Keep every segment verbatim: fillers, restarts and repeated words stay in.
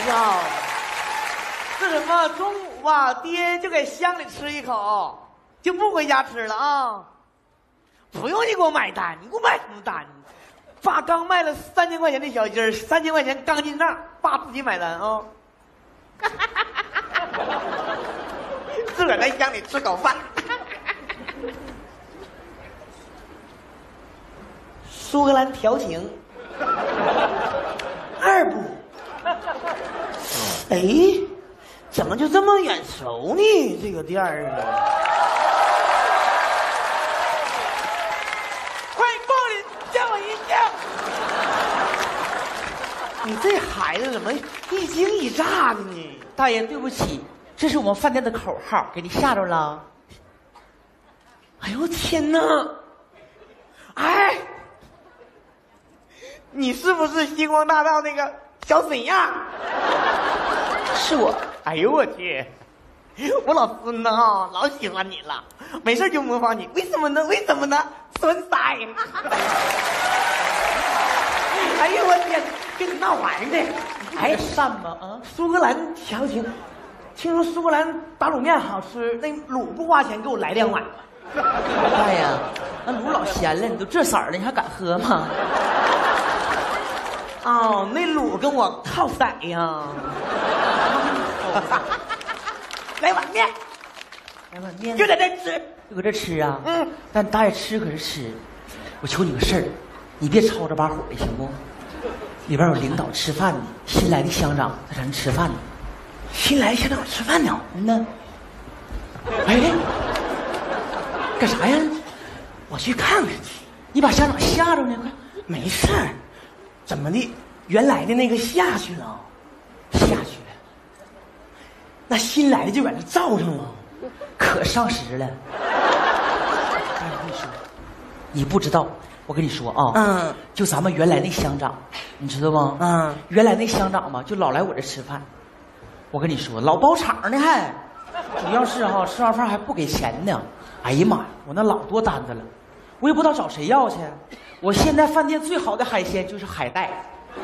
呀，这什么中午啊，爹就给乡里吃一口，就不回家吃了啊。不用你给我买单，你给我买什么单？爸刚卖了三千块钱的小鸡儿，三千块钱刚进账，爸自己买单啊。自个儿在乡里吃口饭。苏格兰调情二部。哎，怎么就这么眼熟呢？这个店儿啊！欢迎光临，叫我一叫。你这孩子怎么一惊一乍的呢？ 大爷，对不起，这是我们饭店的口号，给你吓着了。 哎呦天哪！哎，你是不是星光大道那个小沈阳？ 是我。 哎呦我去！我老孙子啊，老喜欢你了，没事就模仿你，为什么呢？为什么呢？孙塞！哎呦我天，跟你闹玩呢！ 哎，善吗？啊， 苏格兰调情，听说苏格兰打卤面好吃，那卤不花钱，给我来两碗。 大爷，那卤老咸了，你都这色儿了，你还敢喝吗？ 哦，那卤跟我靠色呀。来碗面， 来碗面， 就在这吃， 就搁这吃啊？ 嗯。 但大爷吃可是吃，我求你个事儿，你别吵着把火的行不？里边有领导吃饭呢，新来的乡长在咱吃饭呢。 新来乡长吃饭呢？ 嗯呢。哎，干啥呀？ 我去看看去。 你把乡长吓着呢？快， 没事儿。怎么的？原来的那个下去了， 下去了。 那新来的就在这罩上了， 可上时了。但我跟你说，你不知道，我跟你说啊， 嗯， 就咱们原来那乡长，你知道吗？ 嗯， 原来那乡长嘛，就老来我这吃饭。我跟你说，老包场呢还，主要是哈、啊，吃完饭还不给钱呢。哎呀妈呀，我那老多单子了，我也不知道找谁要去。我现在饭店最好的海鲜就是海带。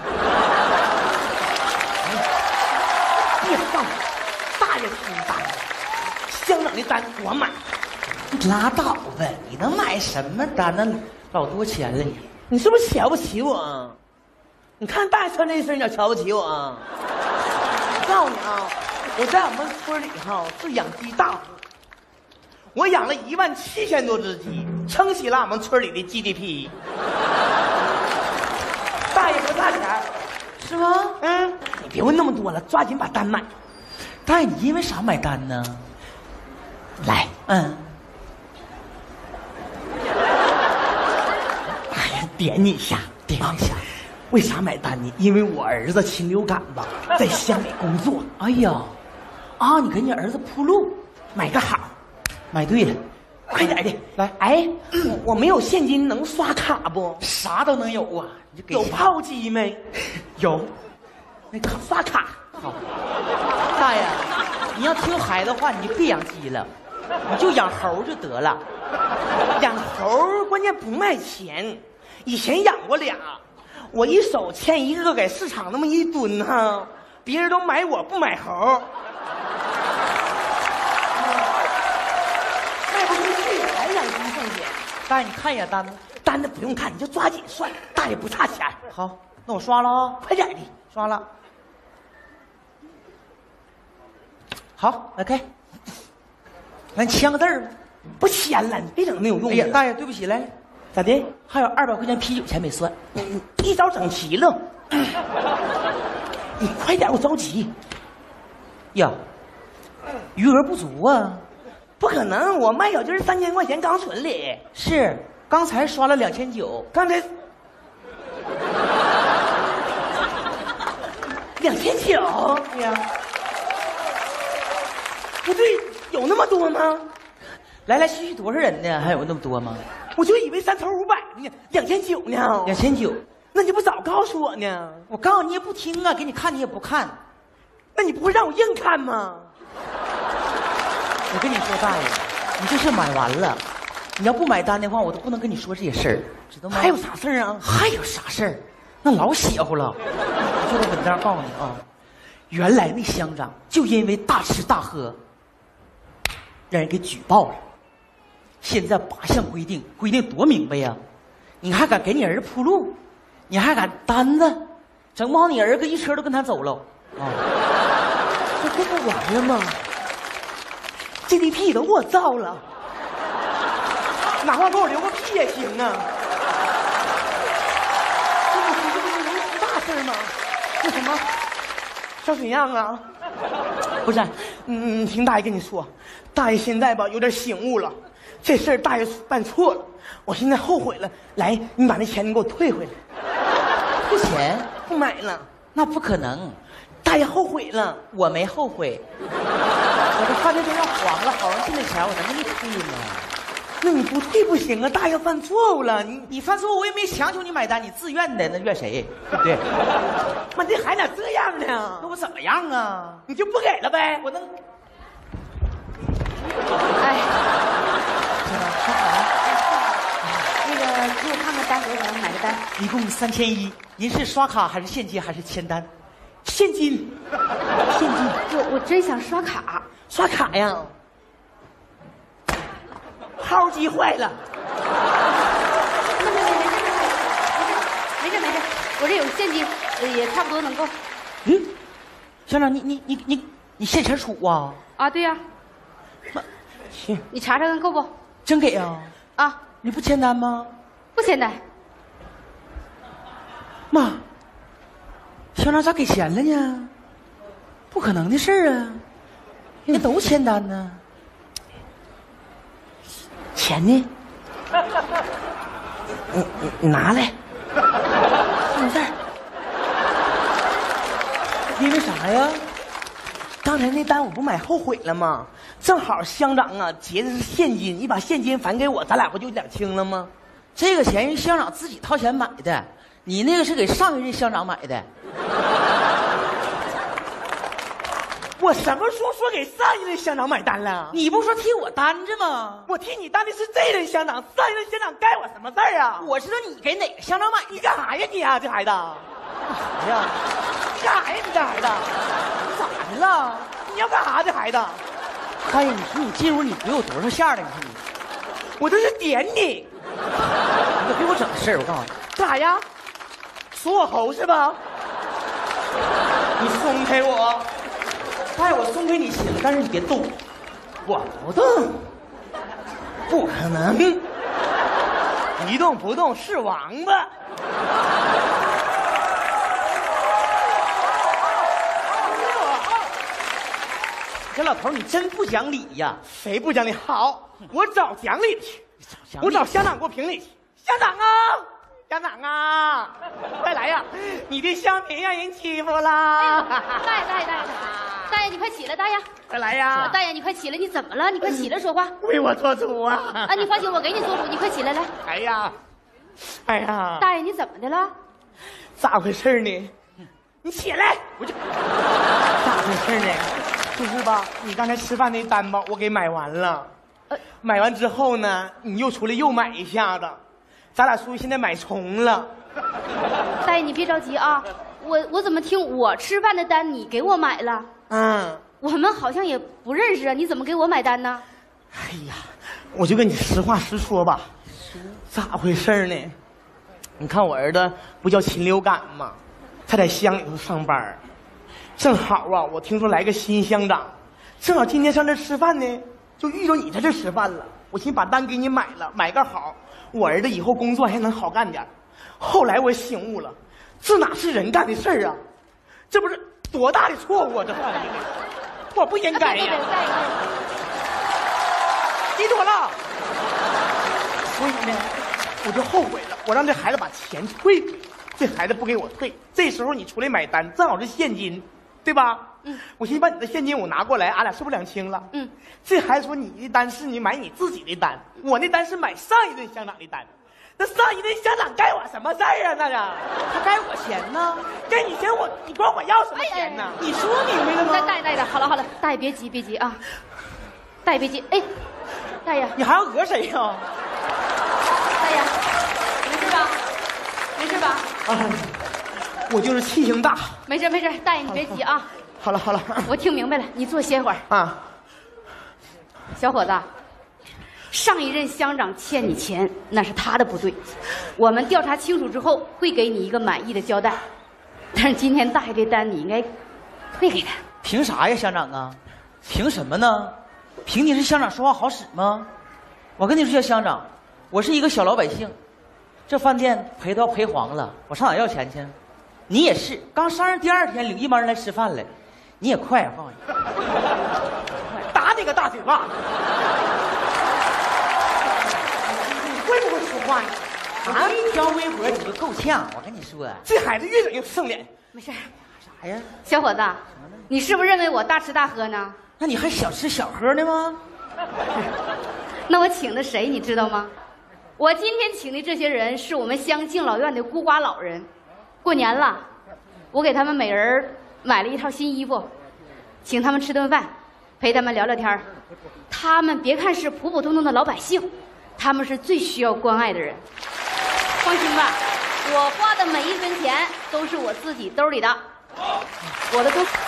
别放，大爷出单，乡长的单我买。 你拉倒吧，你能买什么单？那老多钱了你。 你是不是瞧不起我啊？你看大爷穿这身，你瞧不起我啊？我告诉你啊，我在我们村里哈是养鸡大户，我养了一万七千多只鸡，撑起了我们村里的 G D P。大爷不差钱， 是吗？ 嗯，你别问那么多了，抓紧把单买。 大爷，你因为啥买单呢？ 来， 嗯， 哎呀，点你一下， 点一下。 为啥买单呢？因为我儿子禽流感吧，在乡里工作。 哎呀，啊，你给你儿子铺路， 买个好， 买对了， 快点的来。 哎，我我没有现金，能刷卡不？ 啥都能有啊，你就给有炮机没？ 有， 那卡刷卡。 好，大爷，你要听孩子话，你就别养鸡了，你就养猴就得了。 养猴关键不卖钱，以前养过俩，我一手牵一个给市场那么一蹲哈，别人都买我不买猴，卖不出去还养鸡挣钱。 大爷，你看一眼单子， 单子不用看，你就抓紧算，大爷不差钱。 好，那我刷了啊， 快点的， 刷了。好，来开，来你签个字儿吧。 不签了，你别整没有用的。 哎呀，大爷，对不起，来， 咋的？ 还有二百块钱啤酒钱没算， 你一早整齐了。你快点，我着急。 呀，余额不足啊。 不可能，我卖小鸡儿三千块钱刚存里。 是，刚才刷了两千九， 刚才两千九。 对呀。 不对，有那么多吗？ 来来去去多少人呢？还有那么多吗？ 我就以为三头五百呢，两千九呢。 两千九， 那你不早告诉我呢？ 我告诉你也不听啊，给你看你也不看。 那你不会让我硬看吗？ 我跟你说，大爷，你这事买完了，你要不买单的话，我都不能跟你说这些事儿，知道吗？ 还有啥事儿啊？ 还有啥事儿？那老邪乎了。我坐在稳当告诉你啊， 原来那乡长就因为大吃大喝，让人给举报了。现在八项规定，规定多明白呀！你还敢给你儿子铺路？你还敢单子？整不好你儿子一车都跟他走了。啊！ 这这不完了吗 ？G D P 都给我造了，哪怕给我留个屁也行啊！这不是这不是容易出大事吗？那什么，小怎样啊？不是，嗯，听大爷跟你说，大爷现在吧有点醒悟了，这事儿大爷办错了，我现在后悔了。来，你把那钱你给我退回来。 退钱？ 不买了？ 那不可能。 大爷后悔了， 我没后悔。我这饭店都要黄了，好容易进的钱，我能给你退吗？ 那你不退不行啊！大爷犯错误了，你你犯错误，我也没强求你买单，你自愿的，那怨谁？对不对？ 妈，这还咋这样呢？ 那我怎么样啊？ 你就不给了呗？ 我能。 哎，说好了，那个给我看看单多少钱，买个单。 一共三千一，您是刷卡还是现金还是签单？ 现金，现金。 我我真想刷卡， 刷卡呀。号机坏了。 没事没事没事没事没事，我这有现金，也差不多能够。 嗯，乡长，你你你你你现钱出啊？ 啊，对呀、 那行， 你查查看够不？ 真给啊？ 啊， 你不签单吗？ 不签单。 妈，乡长咋给钱了呢？不可能的事儿啊！人都签单呢。 钱呢？你你你拿来，放这儿。因为啥呀？刚才那单我不买后悔了吗？正好乡长啊结的是现金，你把现金返给我，咱俩不就两清了吗？ 这个钱是乡长自己掏钱买的，你那个是给上一任乡长买的。 我什么时候说给上一任乡长买单了？ 你不说替我担着吗？ 我替你担的是这任乡长，上一任乡长该我什么事儿啊？ 我知道你给哪个乡长买， 你干啥呀你啊，这孩子？ 啥呀？ 你干啥呀你这孩子？ 咋的了？ 你要干啥这孩子？ 大爷，你说你进屋你给我多少下了？你说你， 我这是点你， 你可别给我整事儿！我告诉你， 干啥呀？说我猴是吧？你松开我！ 大爷，我松开你行，但是你别动。 我不动，不可能，一动不动是王八。 这老头你真不讲理呀！ 谁不讲理？好，我找讲理去， 讲理我找乡长给我评理去。乡长啊，乡长啊，再来呀！你的乡民让人欺负啦！ 大爷大爷大爷大爷，你快起来，大爷！ 再来呀！ 大爷你快起来，你怎么了？你快起来说话。 为我做主啊！ 啊，你放心，我给你做主，你快起来来。 哎呀，哎呀， 大爷你怎么的了？ 咋回事呢？你起来！我就咋回事呢？就是吧，你刚才吃饭那单吧，我给买完了。 呃， 买完之后呢，你又出来又买一下子，咱俩属于现在买重了。 大爷你别着急啊，我我怎么听我吃饭的单你给我买了？ 嗯， 我们好像也不认识啊，你怎么给我买单呢？ 哎呀，我就跟你实话实说吧，咋回事呢？你看我儿子不叫禽流感吗？他在乡里头上班，正好啊，我听说来个新乡长，正好今天上这吃饭呢，就遇到你在这吃饭了。我寻把单给你买了，买个好，我儿子以后工作还能好干点。后来我醒悟了，这哪是人干的事儿啊？这不是多大的错误啊！这犯的，我不应该呀、啊。你躲了，所以呢，我就后悔了，我让这孩子把钱退回来。这孩子不给我退，这时候你出来买单，正好是现金，对吧？ 嗯， 我寻思把你的现金我拿过来，俺俩是不是两清了？ 嗯， 这孩子说你的单是你买你自己的单，我那单是买上一任乡长的单，那上一任乡长该我什么事儿啊？那个他该我钱呢？ 该你钱我，你管我要什么钱呢？ 哎你说明白了吗？ 大爷大爷，好了好了，大爷别急别急啊，大爷别急，哎，大爷， 你还要讹谁呀、啊？ 大爷，没事吧？没事吧？ 啊，我就是气性大。 没事没事，大爷你别急啊， 好了好了我听明白了，你坐歇会儿。 啊， 小伙子，上一任乡长欠你钱，那是他的不对。我们调查清楚之后，会给你一个满意的交代。但是今天大爷这单，你应该退给他。 凭啥呀，乡长啊？凭什么呢？凭你是乡长说话好使吗？我跟你说，乡长，我是一个小老百姓，这饭店赔都要赔黄了，我上哪要钱去？你也是，刚上任第二天领一帮人来吃饭来，你也快，我告诉你， 打你个大嘴巴！你会不会说话呀？ 啊，一条微博你就够呛，我跟你说， 这孩子越整越不剩脸。 没事。 啥呀？ 小伙子，你是不是认为我大吃大喝呢？ 那你还小吃小喝呢吗？ 那我请的谁你知道吗？我今天请的这些人是我们乡敬老院的孤寡老人。过年了，我给他们每人买了一套新衣服，请他们吃顿饭，陪他们聊聊天。他们别看是普普通通的老百姓，他们是最需要关爱的人。放心吧，我花的每一分钱都是我自己兜里的。我的公司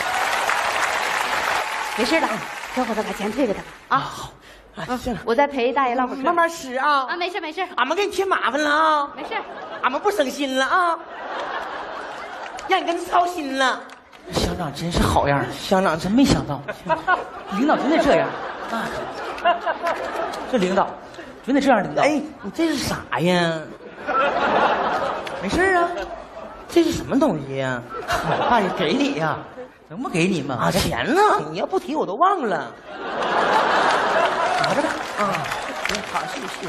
没事的，小伙子把钱退给他啊。好， 啊，行了， 我再陪大爷唠会儿嗑。 慢慢吃啊。 啊，没事没事， 俺们给你添麻烦了啊。 没事。 俺们不省心了啊，让你跟着操心了。 乡长真是好样的，乡长真没想到，领导真得这样，那这领导真得这样领导。 哎，你这是啥呀？没事啊，这是什么东西呀？ 大爷给你呀，能不给你吗？ 啊，钱呢？你要不提我都忘了。拿着吧。啊，行，好，谢谢。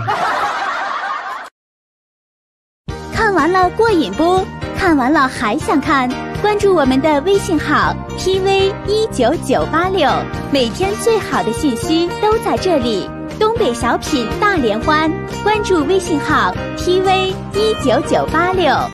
看完了过瘾不？看完了还想看？关注我们的微信号 T V 一九九八六，每天最好的信息都在这里。东北小品大联欢，关注微信号 T V 一九九八六。